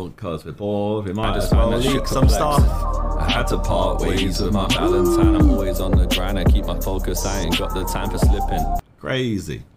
because we're bored. We might as well leak some stuff. I had to part ways with my Valentine. I'm always on the grind. I keep my focus. I ain't got the time for slipping. Crazy.